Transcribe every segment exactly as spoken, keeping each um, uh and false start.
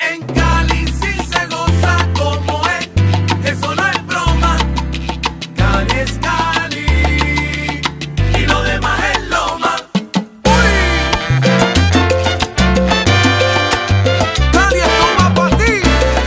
En Cali sí se goza como es, eso no es broma. Cali es Cali y lo demás es loma. Cali es toma para ti.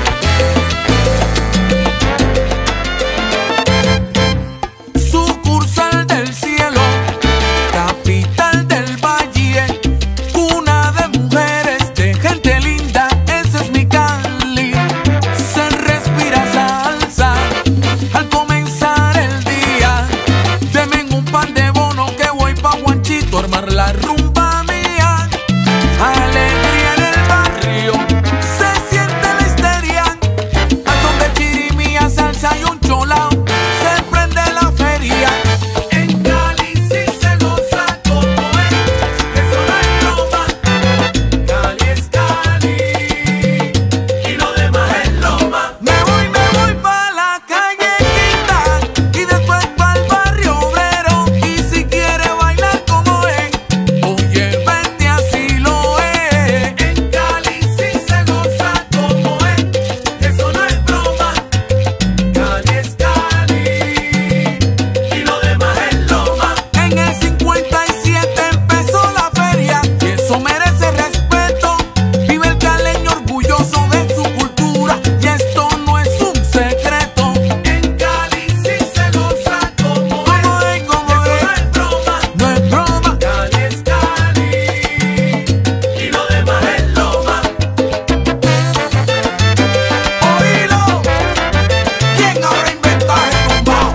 Sucursal del cielo, capital del valle, cuna de mujeres, de gente linda, ese es mi Cali. Se respira salsa al comenzar el día. Deme un pan de bono que voy pa' Juanchito a armar la rumba mía. Alegría en el barrio, se siente la histeria. Al son de chirimía, salsa y un cholao, se prende la feria. En Cali sí se goza como es, eso no es broma. Cali es Cali y lo demás es loma. Me voy, me voy pa' la calle Quinta y después pa' el barrio obrero. Y si quiere bailar como es, oye, vente así lo es. En Cali sí se goza como es, eso no es broma. Cali es Cali y lo demás es loma. En el cincuenta y siete empezó la feria y eso merece respeto. Vive el caleño orgulloso de su cultura y esto no es un secreto. En Cali sí se goza como es, ¿Cómo es? ¿Cómo eso es? no es broma. No es broma. Cali es Cali y lo demás es loma. Oílo, ¿quién habrá inventado el tumbao?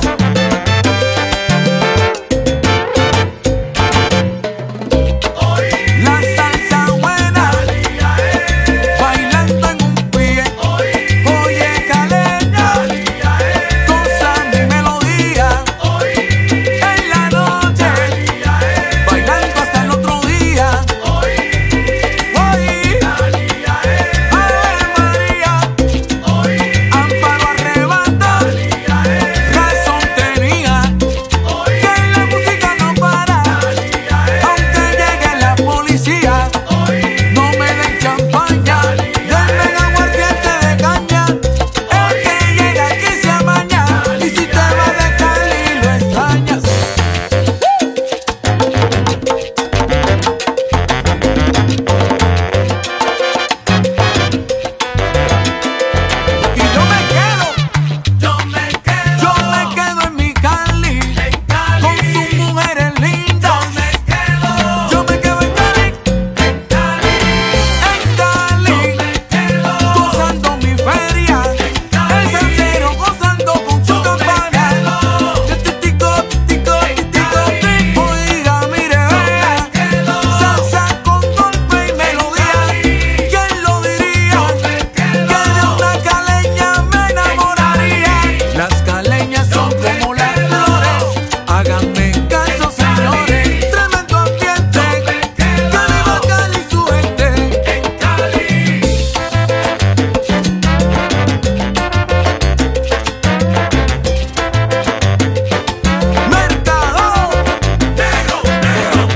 Oí, La salsa buena, Cali es, bailando en un pie. oí, Oye, caleña, Cali es, goza mi melodía. oí, En la noche, Cali es, bailando hasta el otro día. oí, Oye, Cali es, Ave María, oí, Amparo arrebata, razón tenía, oí, que la música no para, aunque llegue la policía. No me den champaña, denme aguardiente de caña. El que llega aquí se amaña, y si te vas de Cali lo extrañas. Y yo me quedo, yo me quedo, yo me quedo en mi Cali, en Cali, con sus mujeres lindas. me quedo, Yo me quedo en Cali, en Cali, en Cali, me quedo, gozando mi feria. El salsero gozando con su campana. Titico, titico, titico, tico. Oiga, mire, vea, salsa con golpe y melodía. ¿Quién lo diría? Que de una caleña me enamoraría. Las caleñas son como las flores. Háganme caso, señores. Tremendo ambiente. Que viva Cali y su gente. en Cali. Mercado. Negro, negro.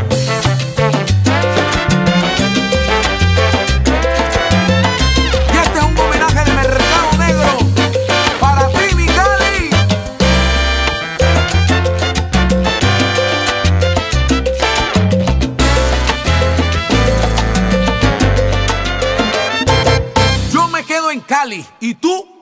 Y este es un homenaje de Mercado Negro para ti, mi Cali. Yo me quedo en Cali. ¿Y tú?